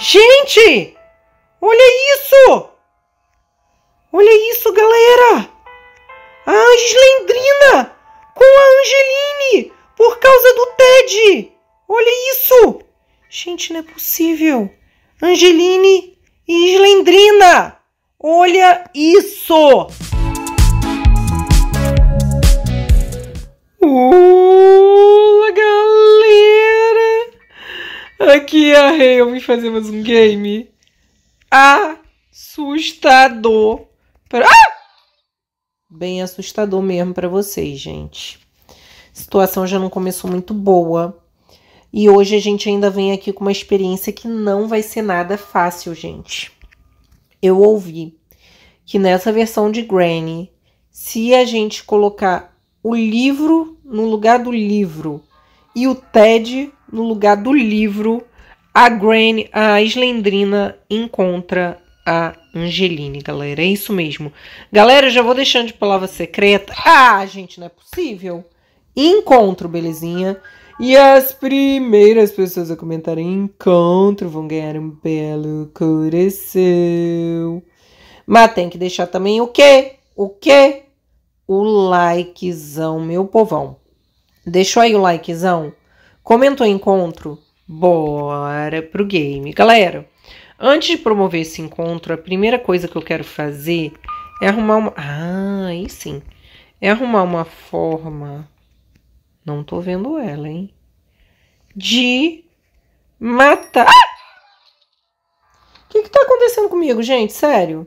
Gente! Olha isso! Olha isso, galera! A Angelendrina com a Angeline por causa do Ted! Olha isso! Gente, não é possível! Angeline e Slendrina! Olha isso! Olá, galera! Aqui é a Rei, eu vim fazer mais um game assustador. Bem assustador mesmo pra vocês, gente. A situação já não começou muito boa. E hoje a gente ainda vem aqui com uma experiência que não vai ser nada fácil, gente. Eu ouvi que nessa versão de Granny, se a gente colocar o livro no lugar do livro e o Ted no lugar do livro, a Granny, a Slendrina encontra a Angeline, galera. É isso mesmo. Galera, eu já vou deixando de palavra secreta. Ah, gente, não é possível. Encontro, belezinha. E as primeiras pessoas a comentarem encontro vão ganhar um belo coração. Mas tem que deixar também o quê? O quê? O likezão, meu povão. Deixou aí o likezão? Comentou encontro? Bora pro game. Galera, antes de promover esse encontro, a primeira coisa que eu quero fazer é arrumar uma... Ah, aí sim. É arrumar uma forma... Não tô vendo ela, hein? De matar... O que tá acontecendo comigo, gente? Sério?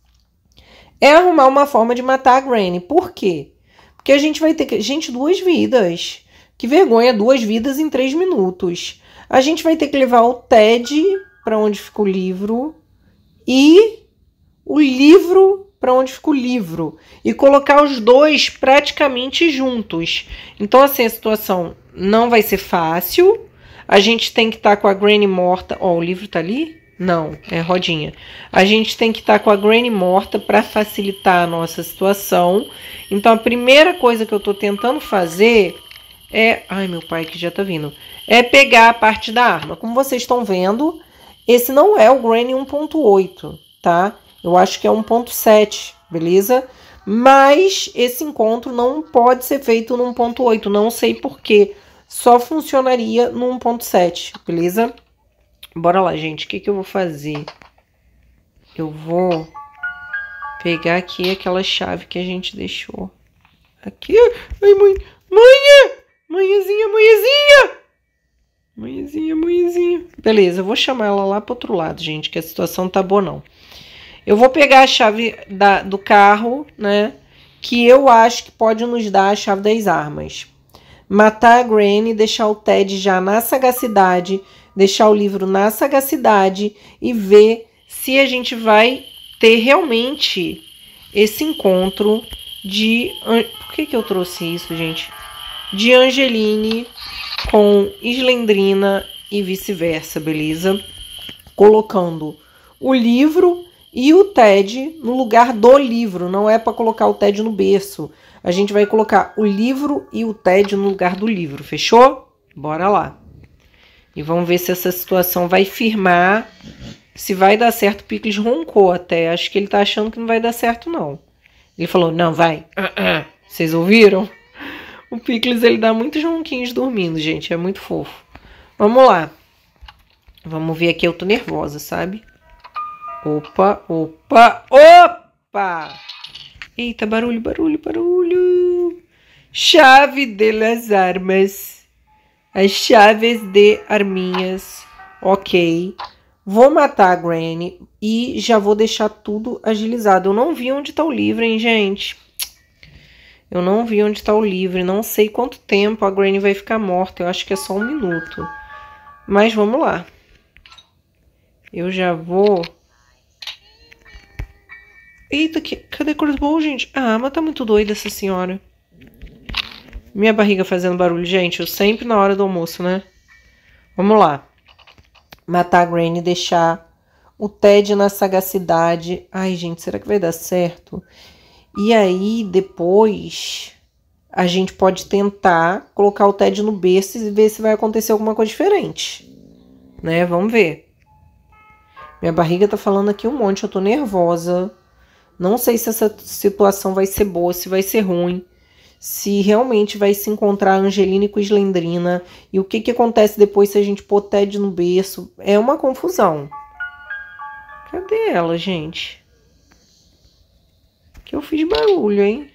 É arrumar uma forma de matar a Granny. Por quê? Porque a gente vai ter que... Gente, 2 vidas. Que vergonha, 2 vidas em 3 minutos. A gente vai ter que levar o Ted para onde fica o livro e o livro para onde fica o livro. E colocar os dois praticamente juntos. Então, assim, a situação não vai ser fácil. A gente tem que estar com a Granny morta. Ó, o livro tá ali? Não, é rodinha. A gente tem que estar com a Granny morta para facilitar a nossa situação. Então, a primeira coisa que eu tô tentando fazer é... Ai, meu pai que já tá vindo. É pegar a parte da arma. Como vocês estão vendo, esse não é o Granny 1.8, tá? Eu acho que é 1.7, beleza? Mas esse encontro não pode ser feito no 1.8, não sei porquê. Só funcionaria no 1.7, beleza? Bora lá, gente. O que eu vou fazer? Eu vou pegar aqui aquela chave que a gente deixou. Aqui. Ai, mãe. Manhã! Manhãzinha, manhãzinha! Manhãzinha, manhãzinha. Beleza, eu vou chamar ela lá pro outro lado, gente, que a situação tá boa, não. Eu vou pegar a chave do carro, né? Que eu acho que pode nos dar a chave das armas. Matar a Granny, deixar o Ted já na sagacidade, deixar o livro na sagacidade e ver se a gente vai ter realmente esse encontro de... Por que eu trouxe isso, gente? De Angeline com Slendrina e vice-versa, beleza? Colocando o livro e o Ted no lugar do livro. Não é para colocar o Ted no berço. A gente vai colocar o livro e o Ted no lugar do livro. Fechou? Bora lá. E vamos ver se essa situação vai firmar. Se vai dar certo. O Pickles roncou até. Acho que ele tá achando que não vai dar certo, não. Ele falou, não, vai. Vocês ouviram? O Pickles, ele dá muitos ronquinhos dormindo, gente. É muito fofo. Vamos lá. Vamos ver aqui. Eu tô nervosa, sabe? Opa, opa, opa! Eita, barulho, barulho, barulho. Chave de las armas. As chaves de arminhas. Ok. Vou matar a Granny e já vou deixar tudo agilizado. Eu não vi onde tá o livro, hein, gente? Eu não vi onde tá o livro. Não sei quanto tempo a Granny vai ficar morta. Eu acho que é só 1 minuto. Mas vamos lá. Eu já vou... Eita, cadê a crossbow, gente? Ah, mas tá muito doida essa senhora. Minha barriga fazendo barulho, gente. Eu sempre na hora do almoço, né? Vamos lá. Matar a Granny e deixar o Ted na sagacidade. Ai, gente, será que vai dar certo? E aí, depois, a gente pode tentar colocar o Ted no berço e ver se vai acontecer alguma coisa diferente. Né? Vamos ver. Minha barriga tá falando aqui um monte, eu tô nervosa. Não sei se essa situação vai ser boa, se vai ser ruim. Se realmente vai se encontrar a Angelina com Slendrina. E o que que acontece depois se a gente pôr Ted no berço. É uma confusão. Cadê ela, gente? Que eu fiz barulho, hein?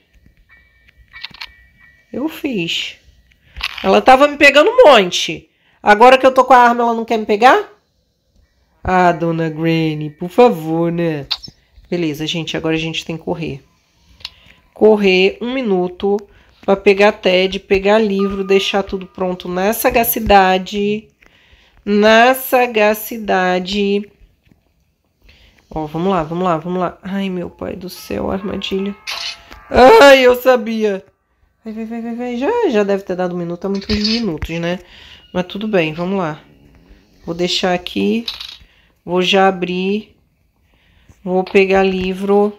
Eu fiz. Ela tava me pegando um monte. Agora que eu tô com a arma, ela não quer me pegar? Ah, dona Granny, por favor, né? Beleza, gente, agora a gente tem que correr. Correr 1 minuto pra pegar Ted, pegar livro, deixar tudo pronto na sagacidade. Na sagacidade. Ó, vamos lá, vamos lá, vamos lá. Ai, meu pai do céu, armadilha. Ai, eu sabia. Vai. Já deve ter dado 1 minuto, há muitos minutos, né? Mas tudo bem, vamos lá. Vou deixar aqui. Vou já abrir. Vou pegar livro.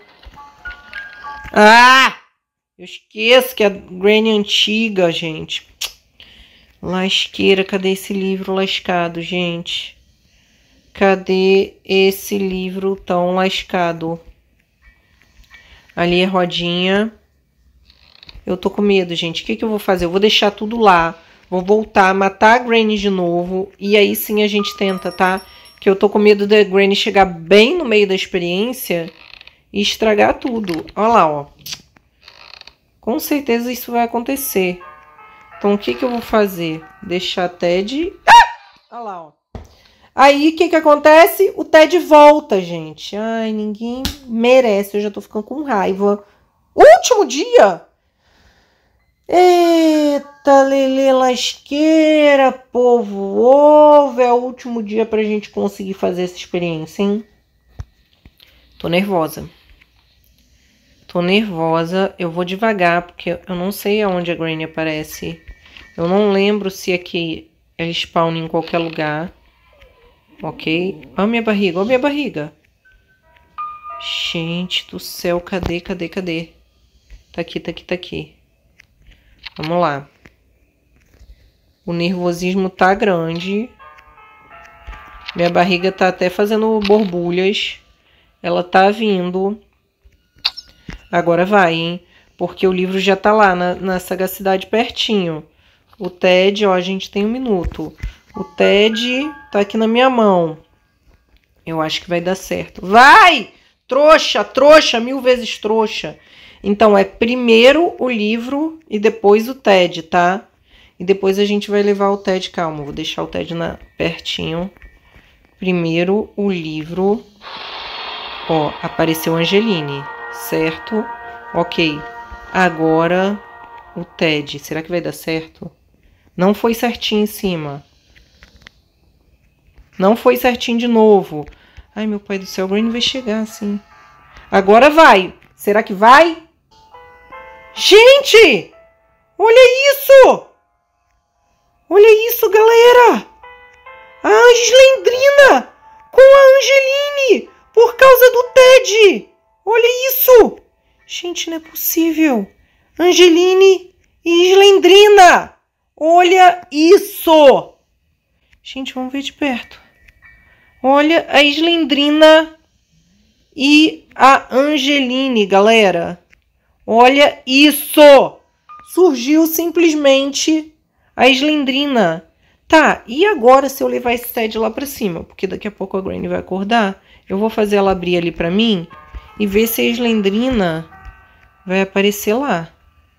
Ah! Eu esqueço que é a Granny antiga, gente. Lasqueira, cadê esse livro lascado, gente? Cadê esse livro tão lascado? Ali é rodinha. Eu tô com medo, gente. O que que eu vou fazer? Eu vou deixar tudo lá. Vou voltar, matar a Granny de novo. E aí sim a gente tenta, tá? Que eu tô com medo da Granny chegar bem no meio da experiência e estragar tudo. Olha lá, ó. Com certeza isso vai acontecer. Então o que que eu vou fazer? Deixar Ted... Ah! Olha lá, ó. Aí o que que acontece? O Ted volta, gente. Ai, ninguém merece. Eu já tô ficando com raiva. Último dia? Eita, Lelê lasqueira, povo. Ovo, é o último dia pra gente conseguir fazer essa experiência, hein? Tô nervosa. Tô nervosa. Eu vou devagar, porque eu não sei aonde a Granny aparece. Eu não lembro se aqui ela spawna em qualquer lugar. Ok? Olha a minha barriga, olha a minha barriga. Gente do céu, cadê? Tá aqui. Vamos lá. O nervosismo tá grande. Minha barriga tá até fazendo borbulhas. Ela tá vindo. Agora vai, hein? Porque o livro já tá lá na sagacidade pertinho. O Ted, ó, a gente tem 1 minuto. O Ted tá aqui na minha mão. Eu acho que vai dar certo. Vai! Trouxa, 1000 vezes trouxa. Então, é primeiro o livro e depois o Ted, tá? E depois a gente vai levar o Ted. Calma, vou deixar o Ted pertinho. Primeiro o livro. Ó, apareceu Angeline, certo? Ok. Agora o Ted. Será que vai dar certo? Não foi certinho em cima. Não foi certinho de novo. Ai, meu pai do céu, o Granny vai chegar assim. Agora vai. Será que vai? Gente! Olha isso! Olha isso, galera! A Slendrina com a Angeline por causa do Ted! Olha isso! Gente, não é possível. Angeline e Slendrina! Olha isso! Gente, vamos ver de perto. Olha a Slendrina e a Angeline, galera. Olha isso! Surgiu simplesmente a Slendrina. Tá, e agora se eu levar esse Ted lá pra cima? Porque daqui a pouco a Granny vai acordar. Eu vou fazer ela abrir ali pra mim e ver se a Slendrina vai aparecer lá.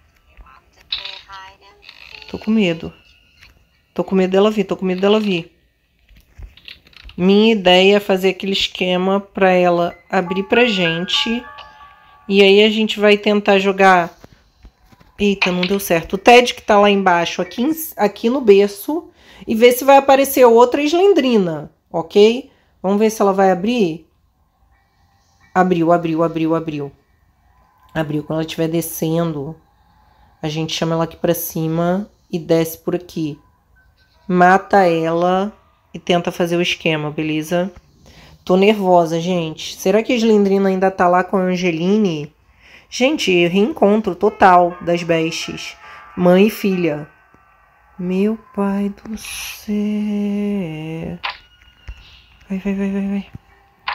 Tô com medo. Tô com medo dela vir. Minha ideia é fazer aquele esquema pra ela abrir pra gente. E aí a gente vai tentar jogar... Eita, não deu certo. O Ted que tá lá embaixo, aqui no berço. E ver se vai aparecer outra Slendrina, ok? Vamos ver se ela vai abrir. Abriu. Abriu. Quando ela estiver descendo, a gente chama ela aqui pra cima e desce por aqui. Mata ela e tenta fazer o esquema, beleza? Tô nervosa, gente. Será que a Slendrina ainda tá lá com a Angeline? Gente, reencontro total das bestes. Mãe e filha. Meu pai do céu. Vai.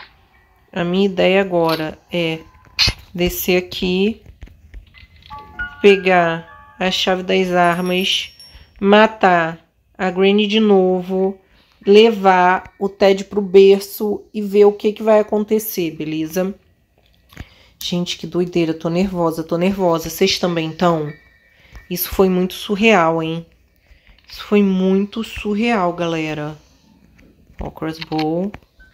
a minha ideia agora é descer aqui, pegar a chave das armas, matar a Granny de novo, levar o Ted pro berço e ver o que vai acontecer, beleza? Gente, que doideira, tô nervosa, tô nervosa. Vocês também estão? Isso foi muito surreal, hein? Isso foi muito surreal, galera. Ó, crossbow.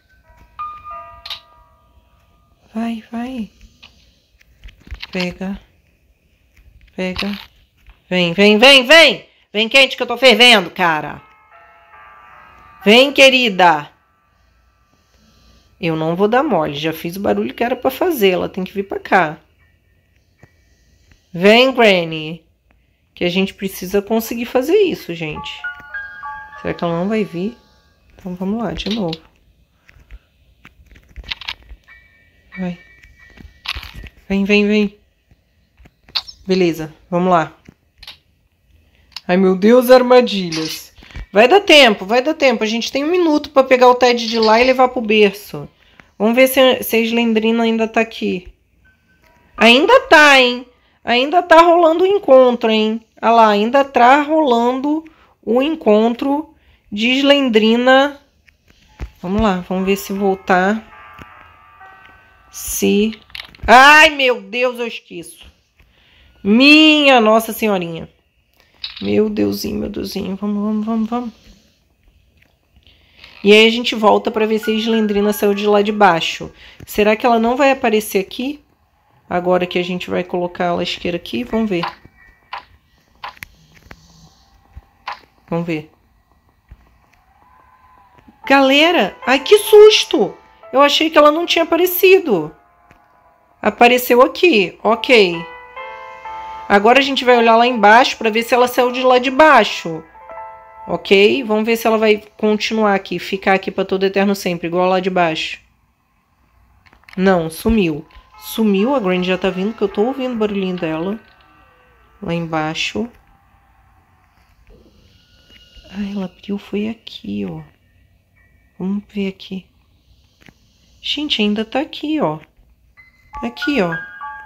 Vai, vai. Pega. Pega. Vem, vem, vem, vem! Vem quente que eu tô fervendo, cara. Vem, querida. Eu não vou dar mole. Já fiz o barulho que era pra fazer. Ela tem que vir pra cá. Vem, Granny. Que a gente precisa conseguir fazer isso, gente. Será que ela não vai vir? Então vamos lá, de novo. Vai. Vem, vem, vem. Beleza, vamos lá. Ai, meu Deus, armadilhas. Vai dar tempo, vai dar tempo. A gente tem 1 minuto pra pegar o Ted de lá e levar pro berço. Vamos ver se a Slendrina ainda tá aqui. Ainda tá, hein? Ainda tá rolando o encontro, hein? Olha lá, ainda tá rolando o encontro de Slendrina. Vamos lá, vamos ver se voltar. Se... Ai, meu Deus, eu esqueço. Minha Nossa Senhorinha. Meu Deusinho, meu Deusinho. Vamos, vamos, vamos, vamos. E aí a gente volta pra ver se a Slendrina saiu de lá de baixo. Será que ela não vai aparecer aqui? Agora que a gente vai colocar a lasqueira aqui, vamos ver. Vamos ver. Galera, ai que susto! Eu achei que ela não tinha aparecido. Apareceu aqui, ok. Agora a gente vai olhar lá embaixo para ver se ela saiu de lá de baixo. Ok? Vamos ver se ela vai continuar aqui, ficar aqui para todo eterno sempre, igual lá de baixo. Não, sumiu. Sumiu, a Granny já tá vindo, que eu tô ouvindo o barulhinho dela. Lá embaixo. Ai, ela abriu, foi aqui, ó. Vamos ver aqui. Gente, ainda tá aqui, ó. Aqui, ó.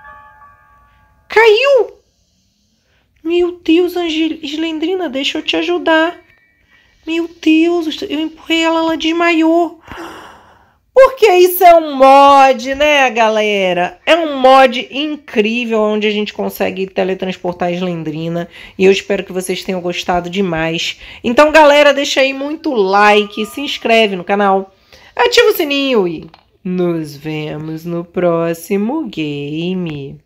Caiu! Meu Deus, Slendrina, deixa eu te ajudar. Meu Deus, eu empurrei ela, ela desmaiou. Porque isso é um mod, né, galera? É um mod incrível, onde a gente consegue teletransportar a Slendrina. E eu espero que vocês tenham gostado demais. Então, galera, deixa aí muito like, se inscreve no canal, ativa o sininho e nos vemos no próximo game.